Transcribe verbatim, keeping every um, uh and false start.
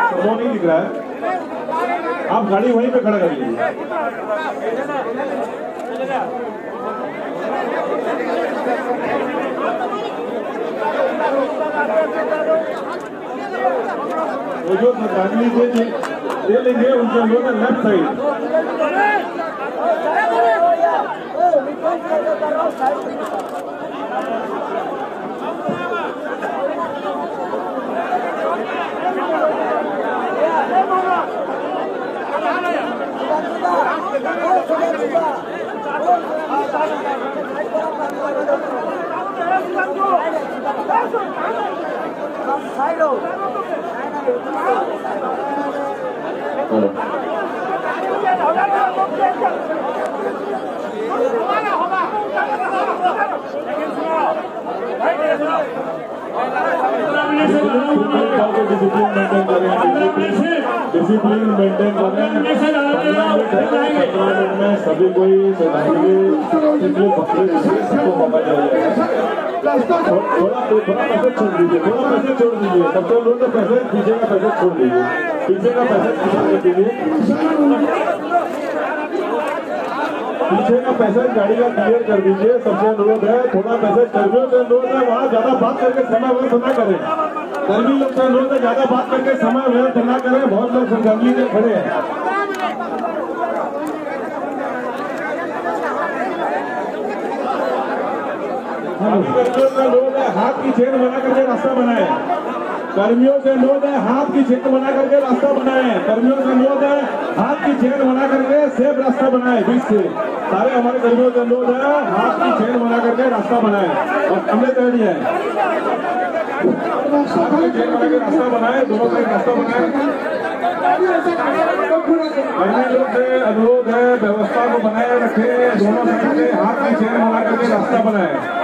वो नहीं दिख रहा है, आप गाड़ी वहीं पे खड़ा कर लीजिए। वो जो श्रद्धांजलि दे दे लेंगे उनके लोग लेफ्ट साइड। डिसिप्लिन मेंटेन करें में सभी कोई सबको मौका चाहिए। थोड़ा थोड़ा पैसे छोड़ दीजिए, थोड़ा पैसे छोड़ दीजिए, सबसे लोग तो पैसे पीछे का पैसे छोड़ दीजिए, पीछे का पैसे छोड़ दीजिए, पीछे का पैसा गाड़ी का क्लियर कर दीजिए। सबसे अनुरोध है, थोड़ा पैसे कर्मियों से अनुरोध है, वहाँ ज्यादा बात करके समय व्यर्थ न करें। कर्मी लोग से अनुरोध है, ज्यादा बात करके समय व्यर्थ न करें। बहुत लोग श्रद्धांजलि में खड़े हैं। कर्मियों से अनुरोध है, हाथ की चेन बना करके रास्ता बनाए। कर्मियों से अनुरोध है, हाथ की चेन बना करके रास्ता बनाए। कर्मियों से अनुरोध है, हाथ की चेन बना करके सेफ रास्ता बनाए। बीच से सारे हमारे कर्मियों से अनुरोध है, हाथ की चेन बना करके रास्ता बनाए। और हमने तय दिया है, हाथ की चेन बना के रास्ता बनाए, दोनों साइड रास्ता बनाए। कर्मी लोग से अनुरोध है, व्यवस्था को बनाए रखे, दोनों साइड से हाथ की चेन बना करके रास्ता बनाए।